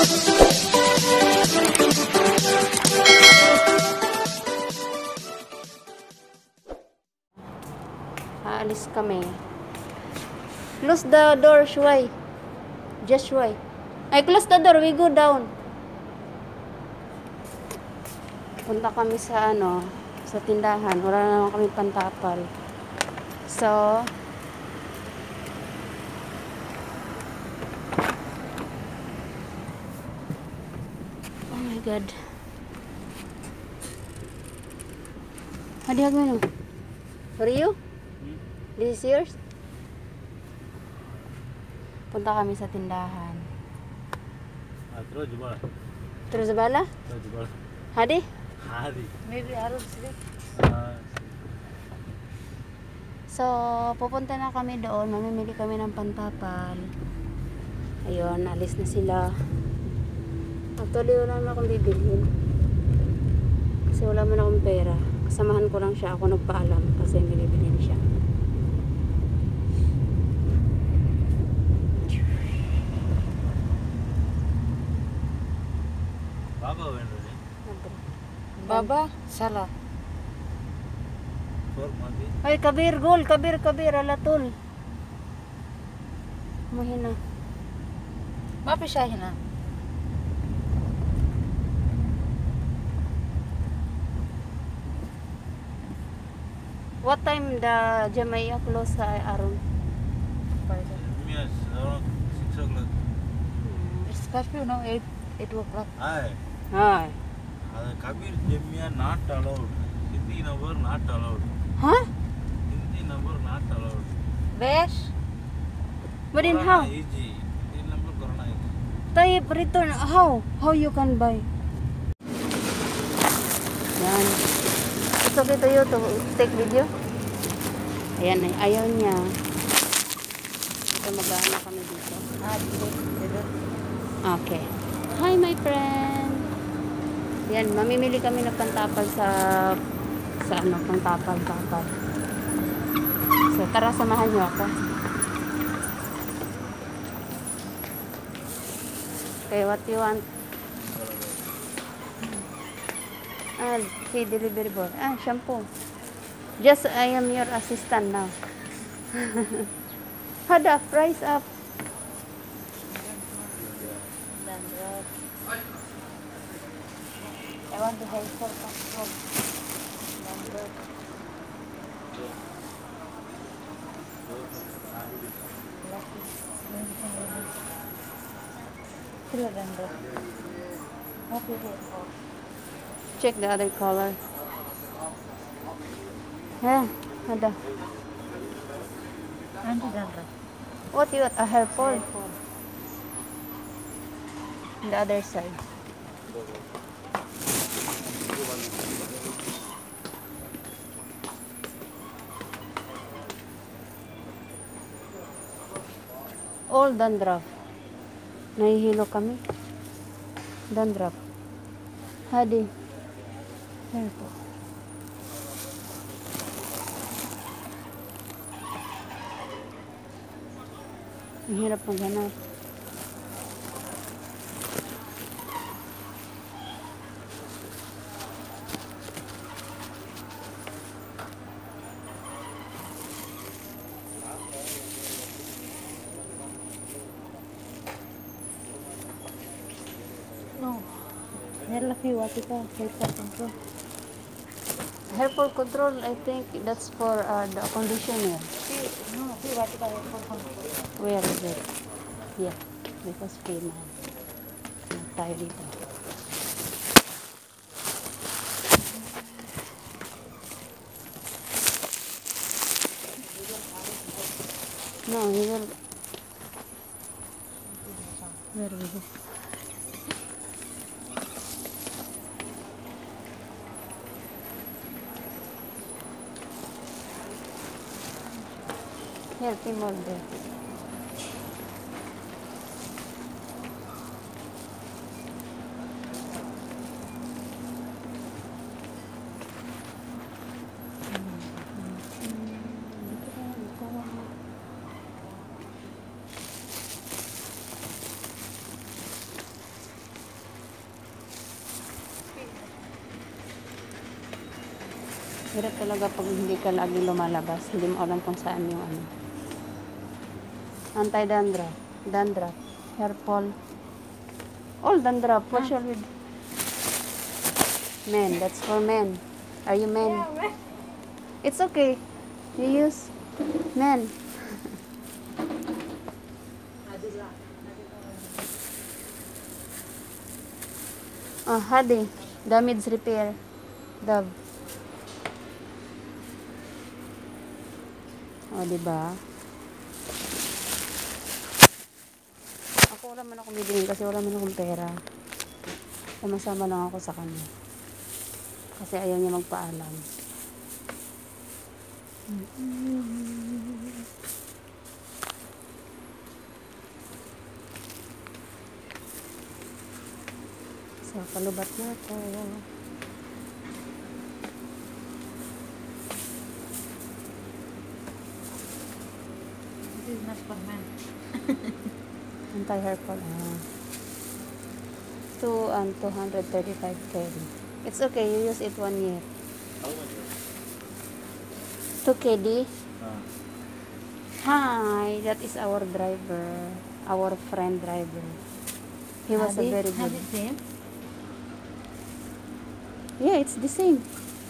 Aalis kami. Close the door, Shuai. Just Shuai. Ay, close the door. We go down. Punta kami sa sa tindahan. Wala na naman kami pantapal. So, oh my God. Hadi hag mo. For you? This is yours? Punta kami sa tindahan. Terus bala? Hadi? Hadi. Maybe harus sleep. So, pupunta na kami doon. Mamimili kami ng pantapal. Ayun, alis na sila. Actually, wala na akong bibilhin. Kasi wala man akong pera. Kasamahan ko lang siya. Ako nagpaalam kasi bilibilhin siya. Baba, salah. Ay, kabir, gol, kabir, alatul. Muhina. Mapi siya hina. What time the Jamaica close sa Aron? Yes, around 6 o'clock. It's curfew now, 8 o'clock. Hi. Hi. Kabir Jamia not allowed. Hindi number not allowed. Huh? Hindi number not allowed. Besh? But in Corona how? easy. Hindi number corona easy. Type return. How? How you can buy? Yan. It's okay to you to take video? Ayan, ayaw niya. Ito mag-aano kami dito. Okay. Hi my friend. Yan, mamimili kami ng pantapal sa pantapal. So, tara samahan niyo ako. Okay, what you want? See, delivery boy. Shampoo. Just, I am your assistant now. Had a price up. I want to help for control. Check the other color. Yeah, ada. What you want? A hair fall? The other side. All dandruff. Nahihilo kami. Dandruff. Hadi. Hair fall. Ang hirap maghanap. No. Hair what is that? Hair fall control. Hair fall control, I think that's for the conditioner. No, what is hair fall control? Where is it? Yeah, because female. Tayo dito. No, he will. Where we go? Help him all there. Hirap talaga pag hindi ka lagi lumalabas. Hindi mo alam kung saan yung ano. Anti-dandruff. Dandruff. Hair fall. All dandruff. What shall we do? Men. That's for men. Are you men? It's okay. You use men. Oh, Hadi. Damage repair. Dove. Oh, diba? Ako wala man akong bibili kasi wala man akong pera. Sama-sama lang ako sa kanya. Kasi ayaw niya magpaalam. So, palubat na ako. This is not for men. Anti-hair fall. 235 KD. It's okay, you use it 1 year. How much? 2 KD. Ah. Hi, that is our driver. Our friend driver. He was a very good. the same. Yeah, it's the same.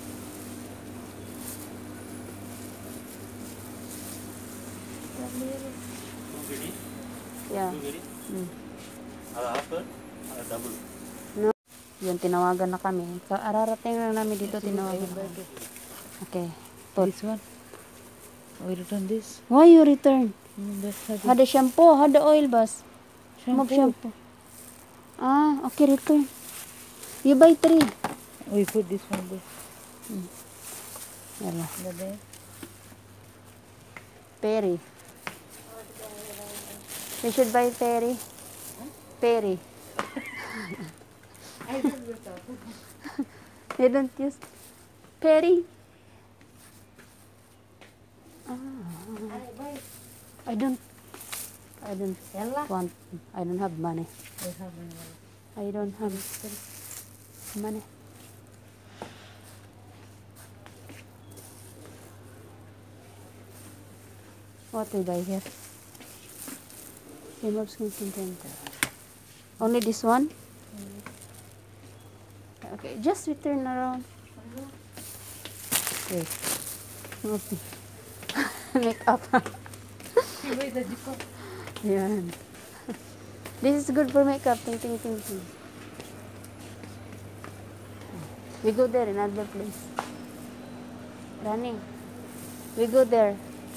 Two KD? Yeah. 2 KD? Mm. After? Double. Yun, tinawagan na kami. Ararating lang namin dito, tinawagan na kami. Okay. Tot. This one. We return this. Why you return? That's how Hada shampoo, hada oil bas. shampoo. Mag-shampoo. Ah, okay, return. You buy 3. We put this one there. Yala. The there. Perry. We should buy Perry. Perry. I don't know. You don't use Perry. I don't want. I don't have money. We have one. I don't have money. What we buy here? Remove skin center. Only this one? Okay, just return around. Wait. Okay. Make up. Wait, the jiko. Yan. This is good for makeup. Ting, ting, ting, ting. We go there, another place. Running. We go there.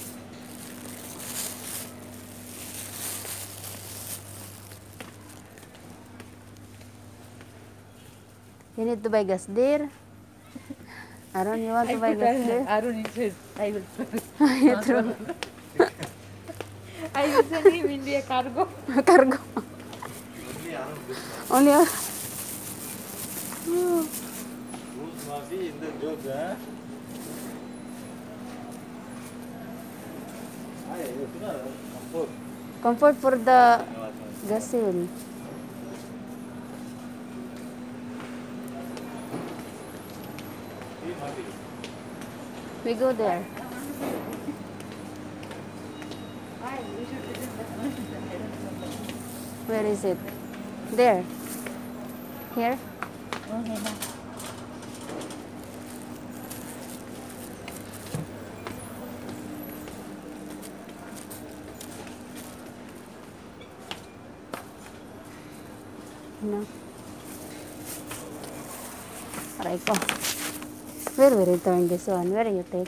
You need to buy gas there. Aaron, you want to buy gas there? Arun inside. I will. You throw I will send him India cargo. cargo. Only Aaron. Who's Masi in the joke, huh? Comfort. Comfort for the gasoline. We go there. Where is it? There. Here? Okay na. No. Aray ko. Where we return this one? Where you take?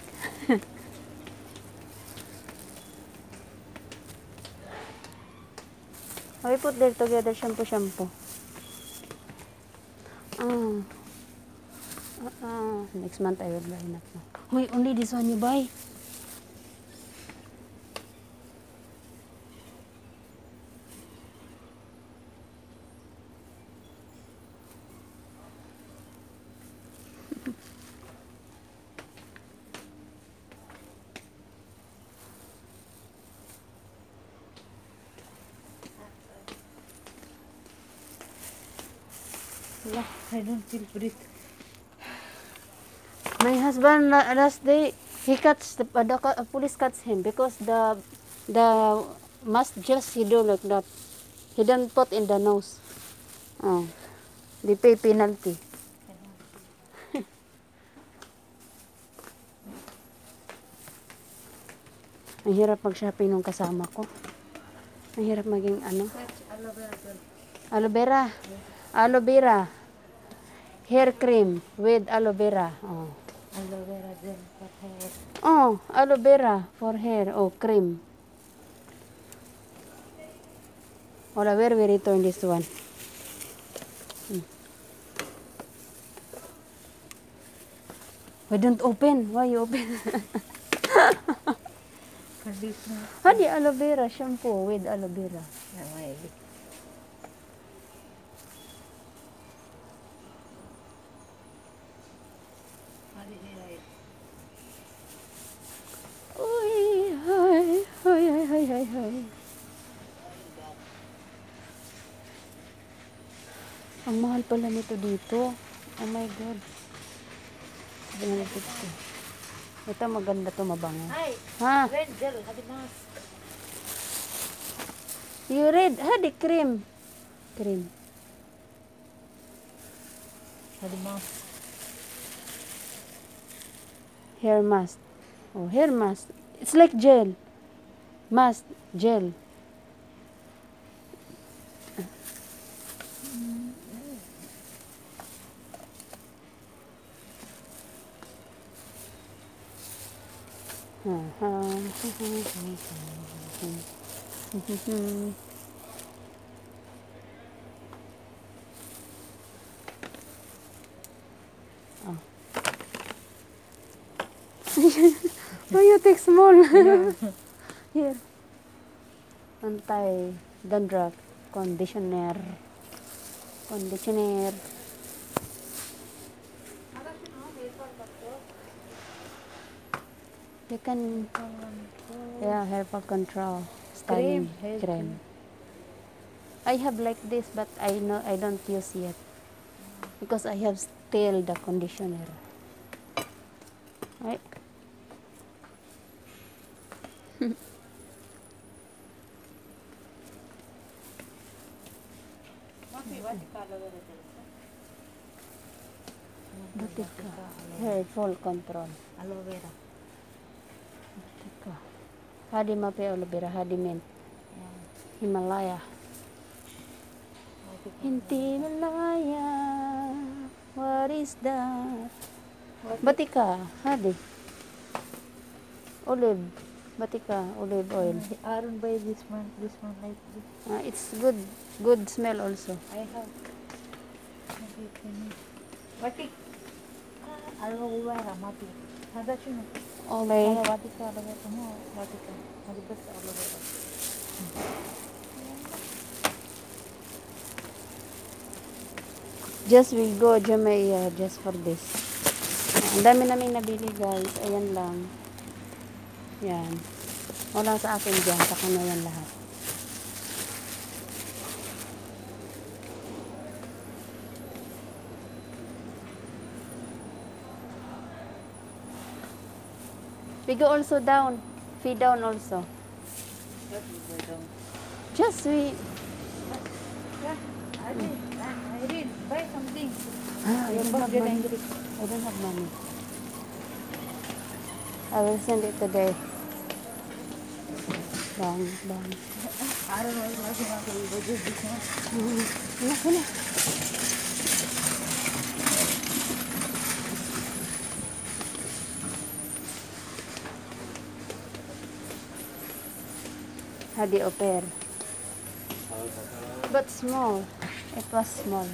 We put there together shampoo. Next month I will buy na po. Wait, only this one you buy? I don't feel breathe. My husband husband last day he cuts the police cuts him because the mask just he do like that. He don't put in the nose. Oh, they pay penalty. Ang hirap mag-shopping nung kasama ko. Ang hirap maging ano. Aloe vera. Aloe vera. Hair cream with aloe vera. Oh. Aloe vera gel for hair. Oh, aloe vera for hair. Oh, cream. Wala, where we return this one? Why don't open? Why you open? Conditioner. Hadi aloe vera shampoo with aloe vera. Maybe. Uy, hi, hi, hi, hi, hi, hi. Ang mahal pala nito dito. Oh my God. 750. Ito maganda to, mabango. Ay, Ha? red gel. Hadi mask. You read? Hadi cream. Cream. Hadi mask. Hair mask. Oh, hair mask. It's like gel. Mask. Gel. Oh. Why you take small? Here. Anti-dandruff conditioner. Conditioner. You can, yeah, hair fall control. Styling Hair cream. I have like this, but I don't use yet because I have still the conditioner. Right? Batika. Hair fall control. Aloe vera. Batika. Hadi mape aloe vera, hadi mint. Himalaya. Himalaya. What is that? Batika. Hadi. Olive. Batika. Olive oil. Arun buy this one like this. It's good. Good smell also. I have. Batik. Aloe vera mati. Hada chino. Okay. Aloe batika aloe vera mo batika. Hadi bas aloe vera. Just we go Jamaica just for this. Ang dami naming nabili guys. Ayan lang. Yan. Wala sa akin dyan. Sa kanya yan lahat. We go also down. Feed down also. Just we... I did buy something. I Your don't boss have get money. angry. I don't have money. I will send it today. Bang, bang. I don't know what you want to do with this one. Anak, anak. Hadi oper. But small. It was small.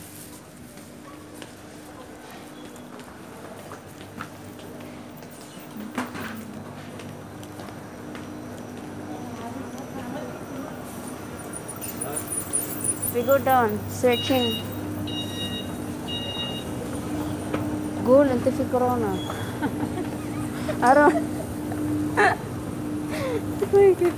We go down, searching. Goal and Tiffy Corona. Aron. My God.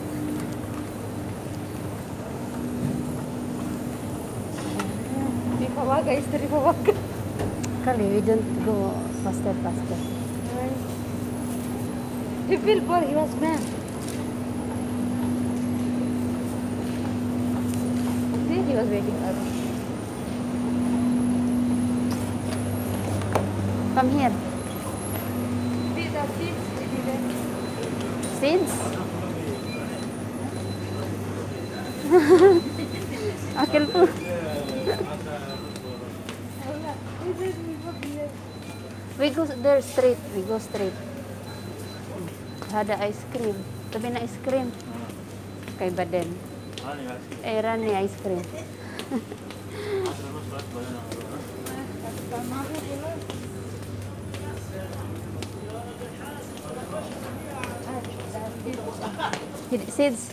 Di pa waga, istri pa waga. Kali, we don't go faster, faster. Right. He fell for he was mad. See, he was waiting for us. Come here. See the seats everywhere. Seeds? Akil po. We go there straight. We go straight. Ada ice cream. Tabi na ice cream. Kay Baden. Eh, Rani ice cream. Seeds.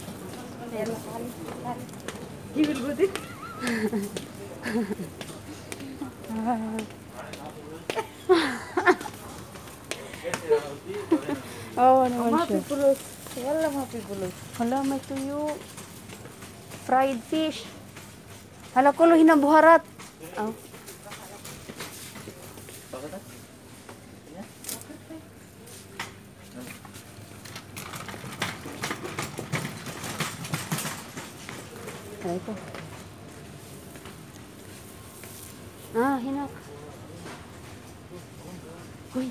He will go there. Oh, naman siya. Pipulus. Wala mga pipulus. Hala, may tuyo. Fried fish. Hala ko, lo hinabuharat. Oh. Ay, ito. Ah, hinak. Uy.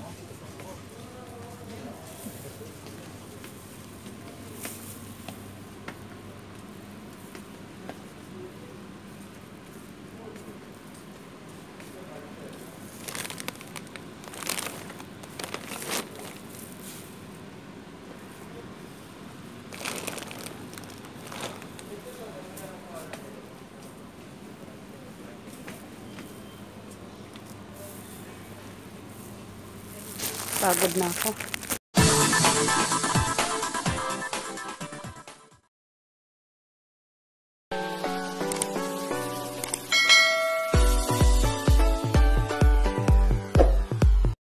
Pagod na ako.